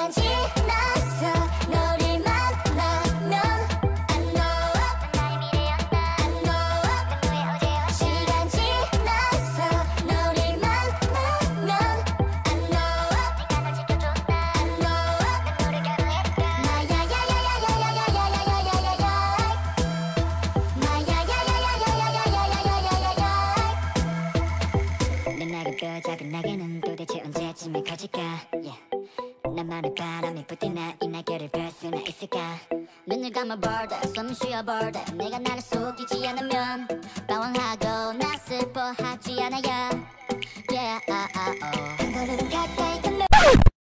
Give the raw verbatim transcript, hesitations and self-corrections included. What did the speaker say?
시간 지났어 너를 만나면 I know 나의 미래였다 I know 너의 어제였다 시간 지났어 너를 만나면 I know 내가 널 지켜줬다 I know 난 너를 결혼했다 나야야야야야야야야야야야야야 나야야야야야야야야야야 내 나긋고 작은 날개는 도대체 언제쯤에 커질까 yeah. 나만의 바람이 불 때 나 이 날개를 펼 수나 있을까 눈을 감아볼 때 숨을 쉬어볼 때 내가 나를 속이지 않으면 방황하고 나 슬퍼하지 않아요 yeah, oh, oh, oh.